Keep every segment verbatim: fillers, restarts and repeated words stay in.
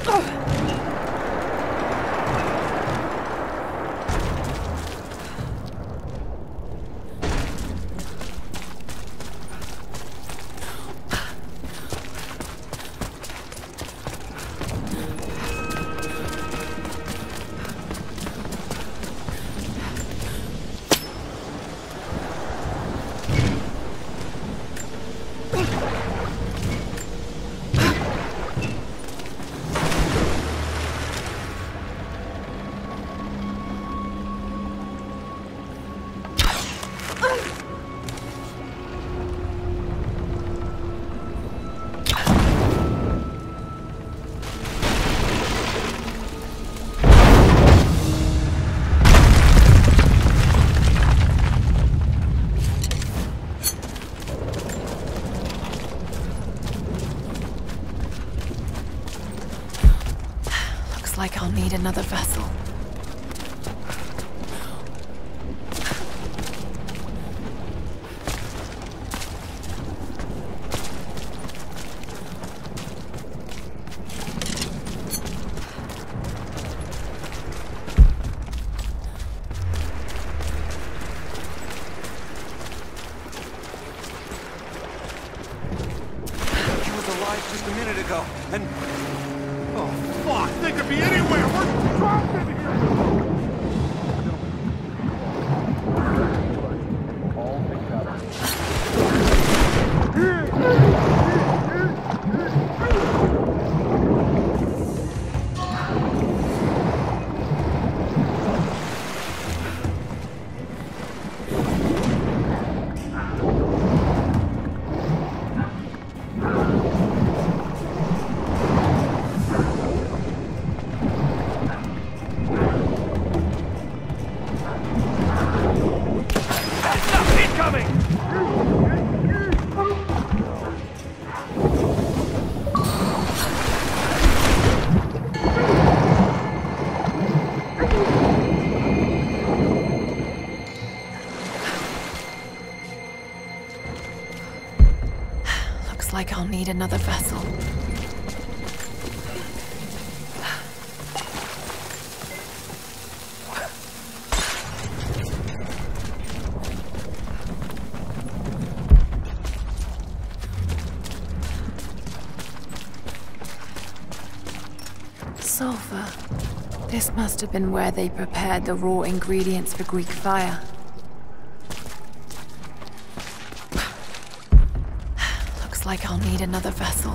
Like I'll need another vessel. He was alive just a minute ago, and... Oh, fuck! They could be anywhere! We're trapped in here! All together. Like I'll need another vessel. Sulfur. This must have been where they prepared the raw ingredients for Greek fire. Like I'll need another vessel.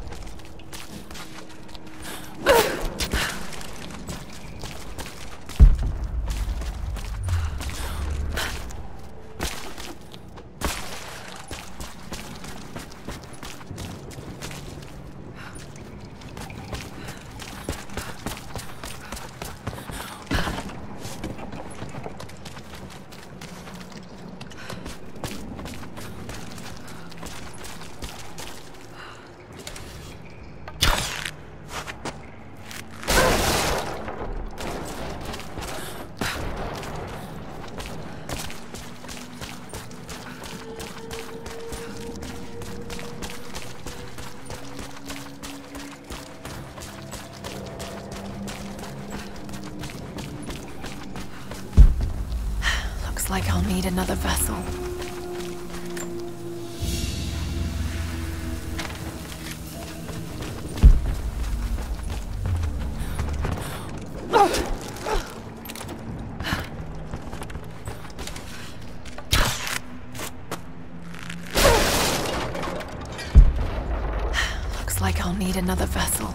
Like I'll need another vessel. Looks like I'll need another vessel.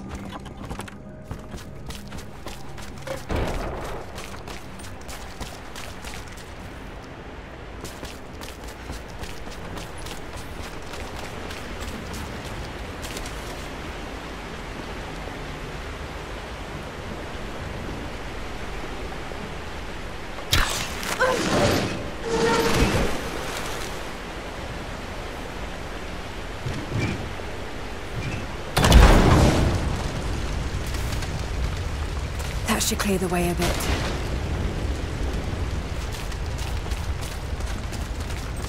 That should clear the way a bit.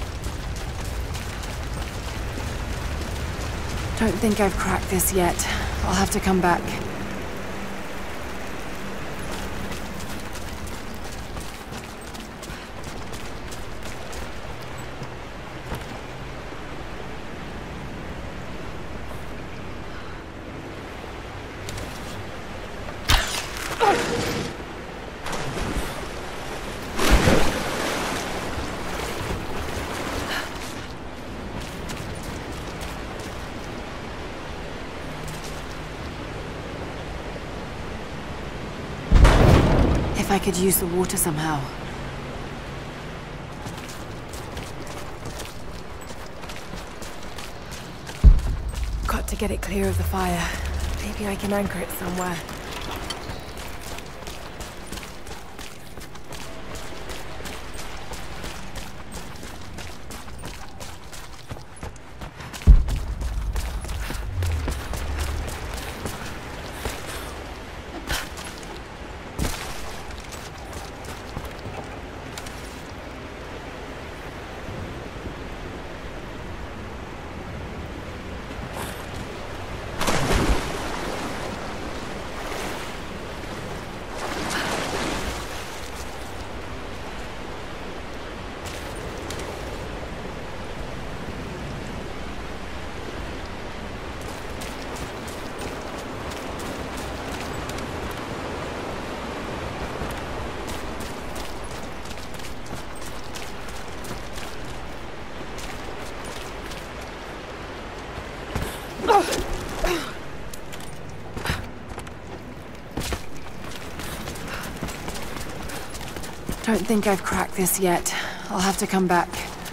Don't think I've cracked this yet. I'll have to come back. If I could use the water somehow. Got to get it clear of the fire. Maybe I can anchor it somewhere. Don't think I've cracked this yet. I'll have to come back.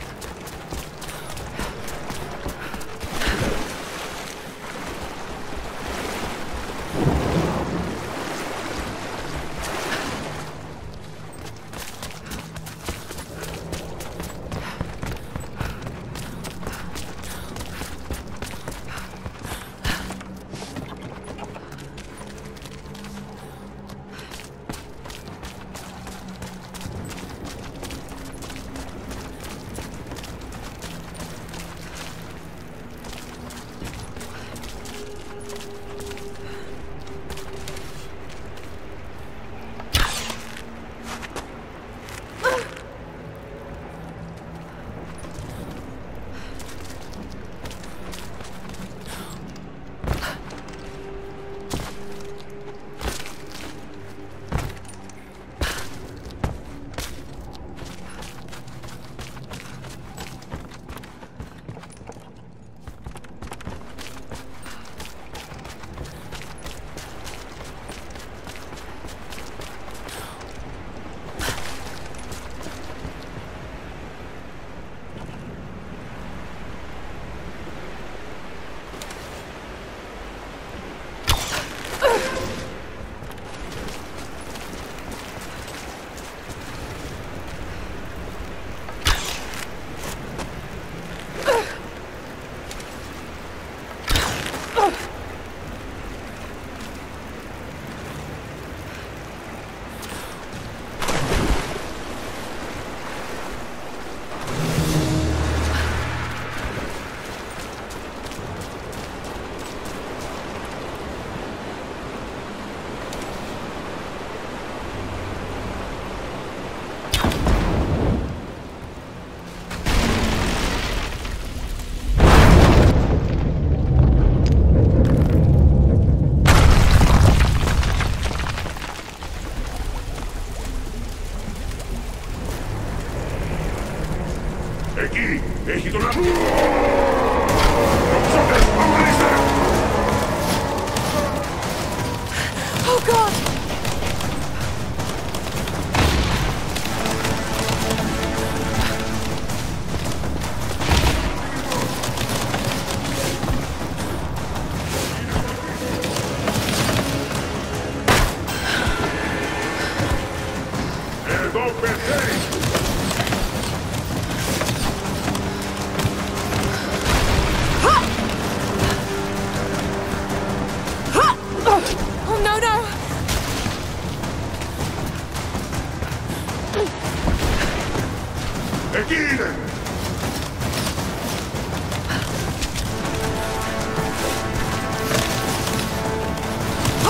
Εκεί! Έχει τον άνθρωπο! Προξότες, αμολύστε! Oh God! Εδώ πεθαίνει! Oh no, no!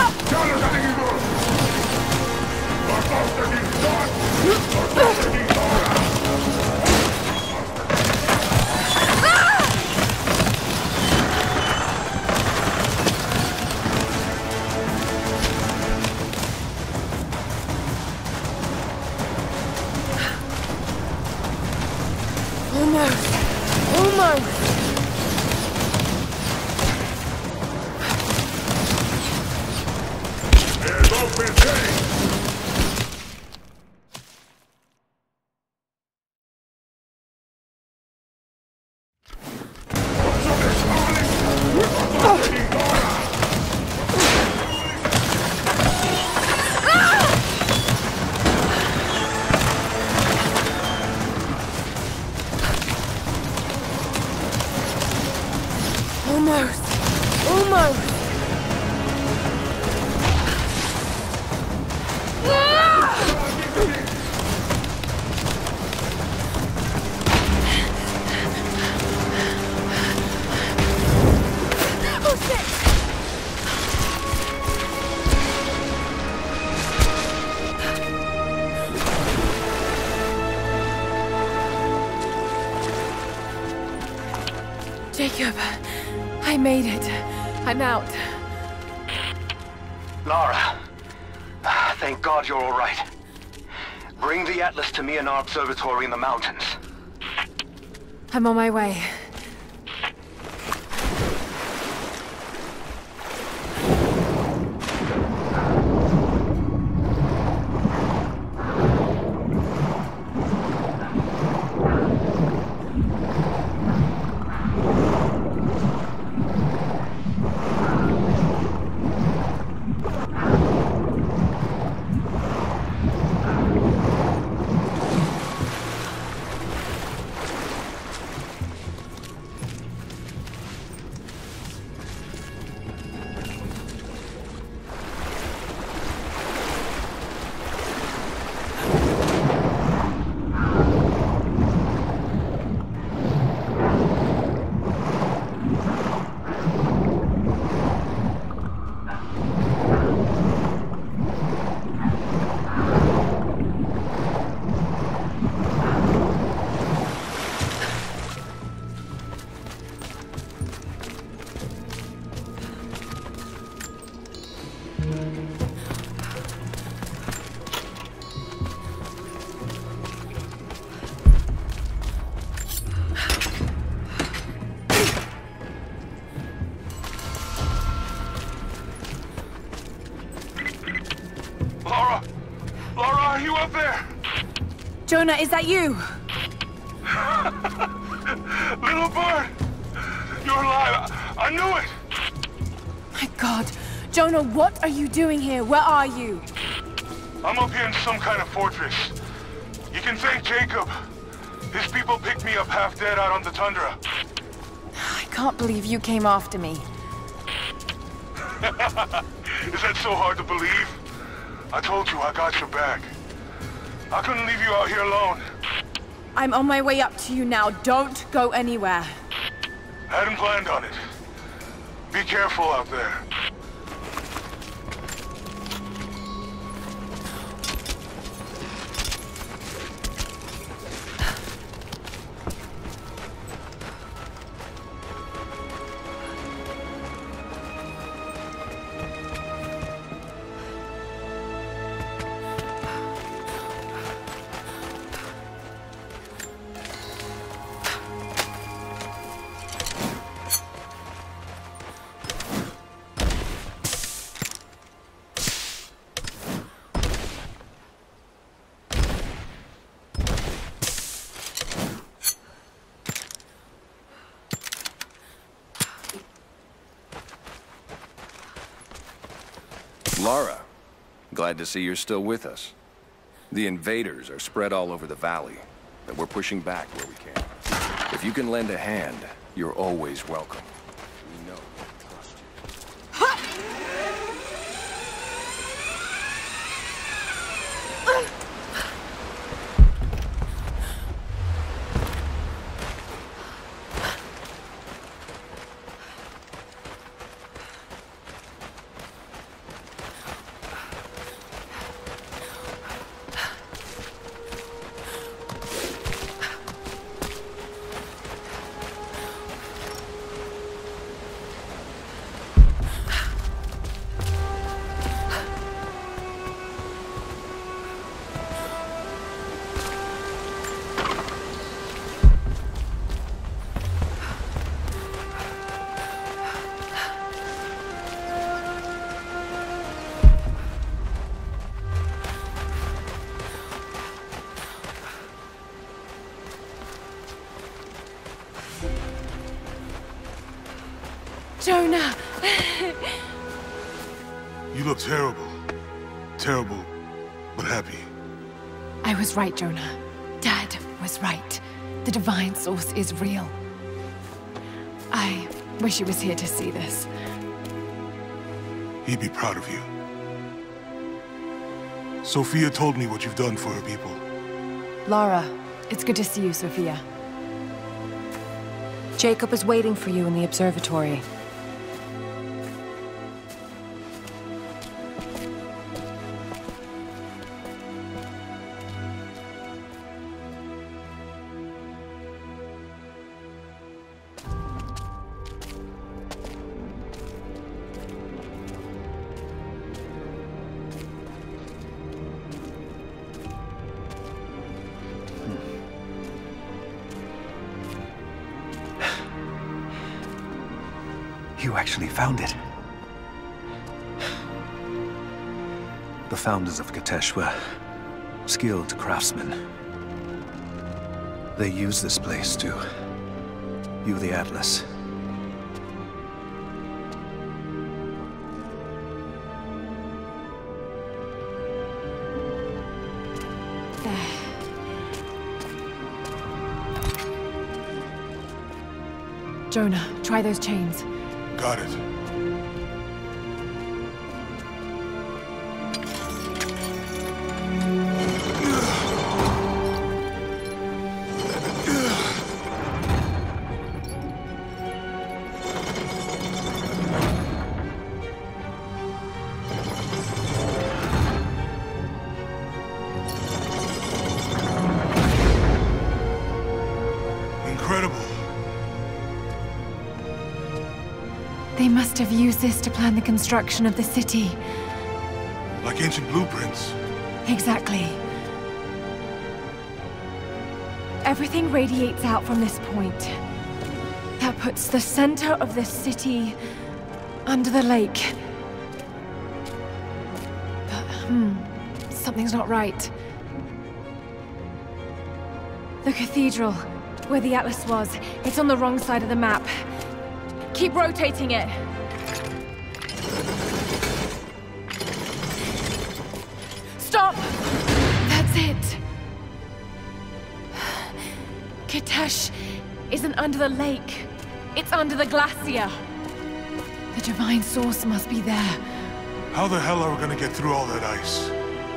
Charles Adigimon! Apostating God! Apostating Laura! Almost. Almost. Hands off and take! Almost. Almost. Oh, shit! Jacob, I made it. I'm out. Lara, ah, thank God you're all right. Bring the Atlas to me in our observatory in the mountains. I'm on my way. Lara! Lara, are you up there? Jonah, is that you? Little bird! You're alive! I, I knew it! My God. Jonah, what are you doing here? Where are you? I'm up here in some kind of fortress. You can thank Jacob. His people picked me up half dead out on the tundra. I can't believe you came after me. Is that so hard to believe? I told you I got your back. I couldn't leave you out here alone. I'm on my way up to you now. Don't go anywhere. Hadn't planned on it. Be careful out there. Lara, glad to see you're still with us. The invaders are spread all over the valley, but we're pushing back where we can. If you can lend a hand, you're always welcome. We know we'll trust you. Jonah! You look terrible. Terrible, but happy. I was right, Jonah. Dad was right. The Divine Source is real. I wish he was here to see this. He'd be proud of you. Sophia told me what you've done for her people. Lara, it's good to see you, Sophia. Jacob is waiting for you in the observatory. You actually found it. The founders of Kitezh were skilled craftsmen. They used this place to view the Atlas. Jonah, try those chains. Got it. Incredible. They must have used this to plan the construction of the city. Like ancient blueprints. Exactly. Everything radiates out from this point. That puts the center of the city under the lake. But, hmm, something's not right. The cathedral, where the Atlas was, it's on the wrong side of the map. Keep rotating it. Stop! That's it. Kitezh isn't under the lake. It's under the glacier. The Divine Source must be there. How the hell are we gonna get through all that ice?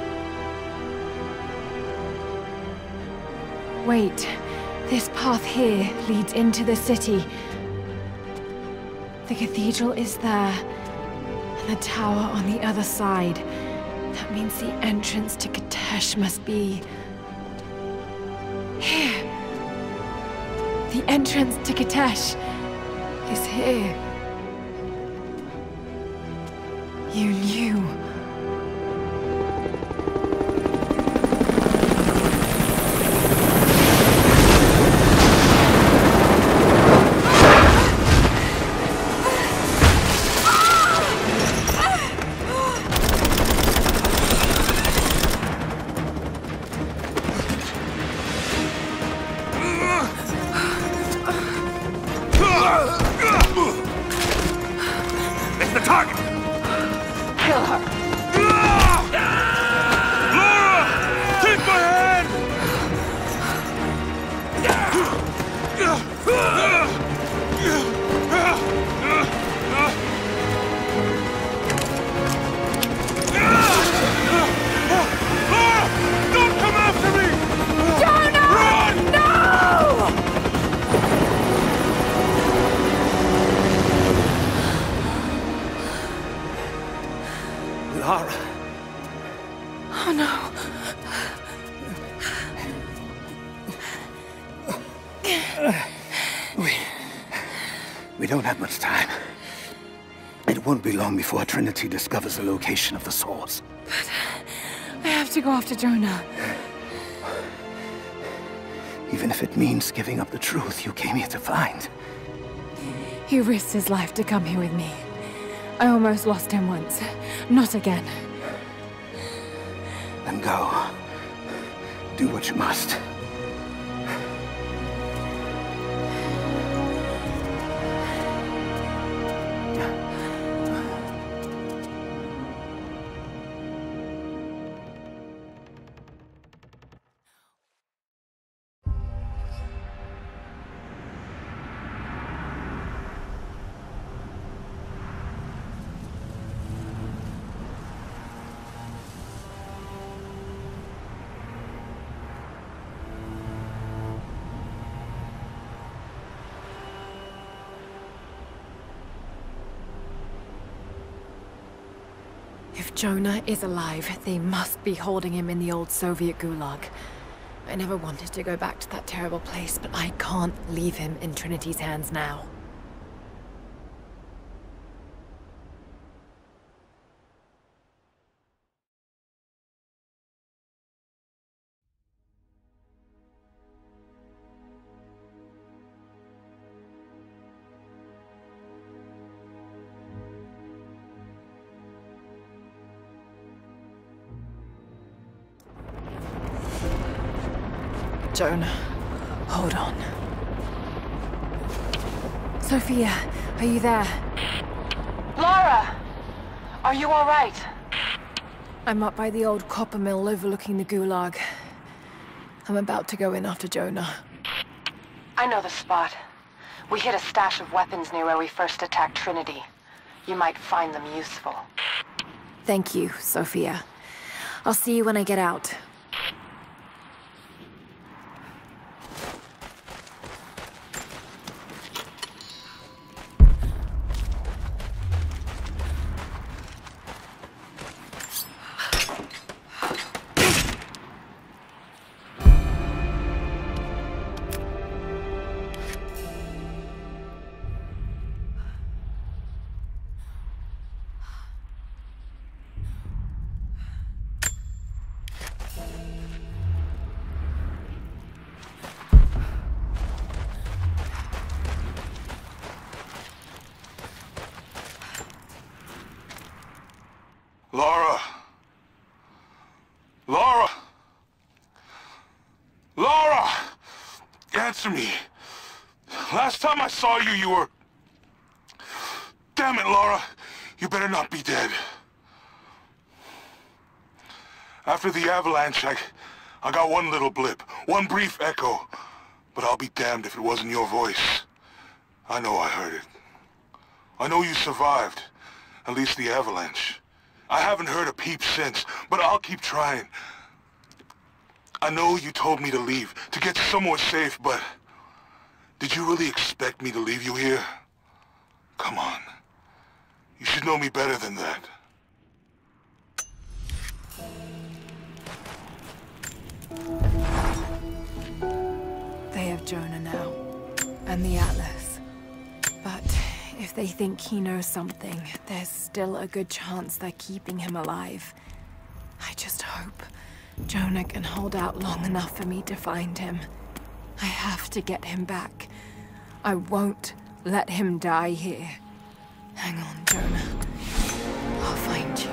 Wait. This path here leads into the city. The cathedral is there, and the tower on the other side. That means the entrance to Kitezh must be... here. The entrance to Kitezh is here. You knew. It's the target! Kill her. Lara! Take my hand! Lara! Don't come after me! Jonah! Run! No! Lara! Oh no. We... We don't have much time. It won't be long before Trinity discovers the location of the source. I have to go after Jonah. Even if it means giving up the truth you came here to find. He risked his life to come here with me. I almost lost him once. Not again. Then go. Do what you must. If Jonah is alive, they must be holding him in the old Soviet gulag. I never wanted to go back to that terrible place, but I can't leave him in Trinity's hands now. Jonah, hold on. Sophia, are you there? Lara! Are you all right? I'm up by the old copper mill overlooking the gulag. I'm about to go in after Jonah. I know the spot. We hid a stash of weapons near where we first attacked Trinity. You might find them useful. Thank you, Sophia. I'll see you when I get out. Lara! Lara! Lara! Answer me. Last time I saw you, you were... Damn it, Lara. You better not be dead. After the avalanche, I... I got one little blip. One brief echo. But I'll be damned if it wasn't your voice. I know I heard it. I know you survived. At least the avalanche. I haven't heard a peep since, but I'll keep trying. I know you told me to leave, to get somewhere safe, but... Did you really expect me to leave you here? Come on. You should know me better than that. They have Jonah now, and the Atlas. But if they think he knows something, there's still a good chance they're keeping him alive. I just hope Jonah can hold out long enough for me to find him. I have to get him back. I won't let him die here. Hang on, Jonah. I'll find you.